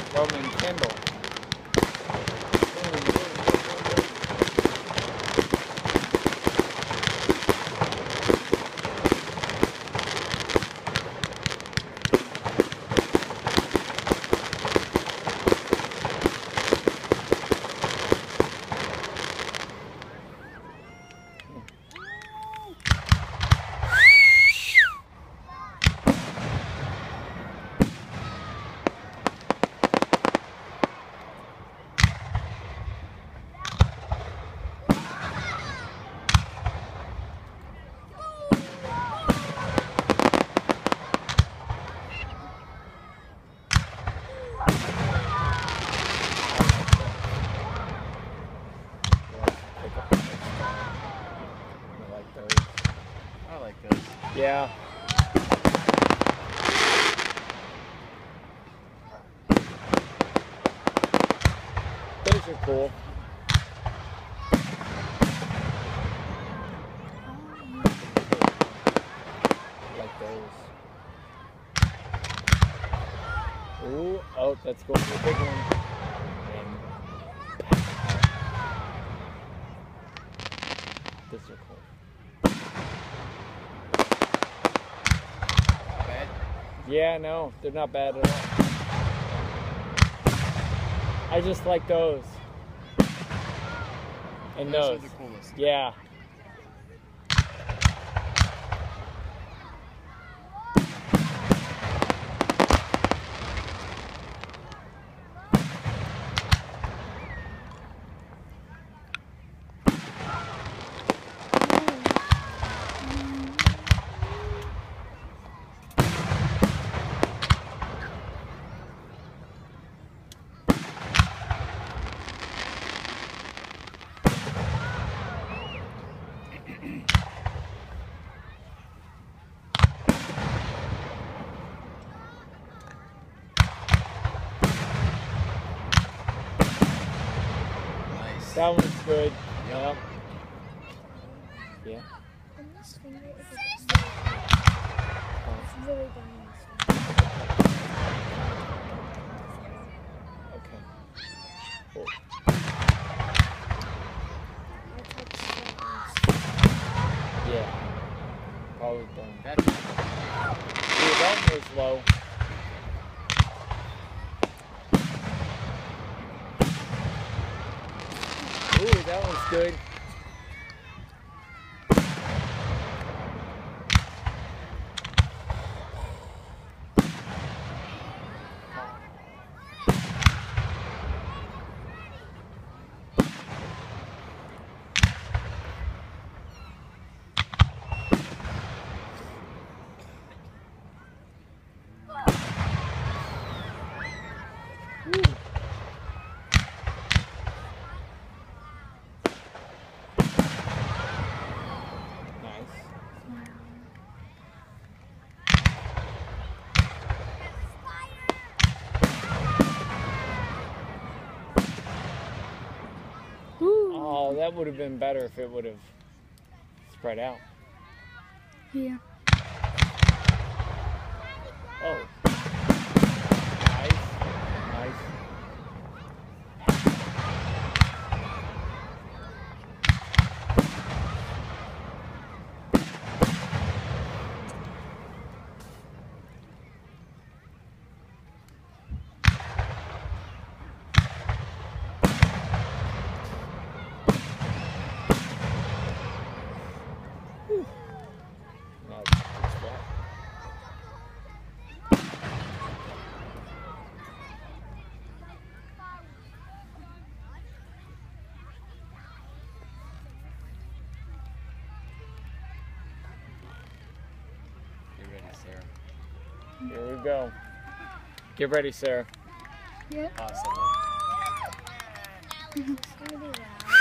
Roman Kendall. I like those. Yeah. Those are cool. Like those. Ooh, oh, that's going to be a big one. And these are cool. Bad? Yeah, no, they're not bad at all. I just like those. And Those those. are the coolest. Yeah. Nice. That one's good. Yep. Yeah. And this finger is it's Oh, really down this okay. Cool. I touched Yeah. Probably done. That's Ooh, that one was low. Ooh, that one's good. Ooh. Nice. Oh, that would have been better if it would have spread out. Yeah. Oh. Nice. Nice. Whew. Now it's flat. Get ready, Sarah. Here we go. Get ready, Sarah. Yep. Awesome. It's gonna be loud.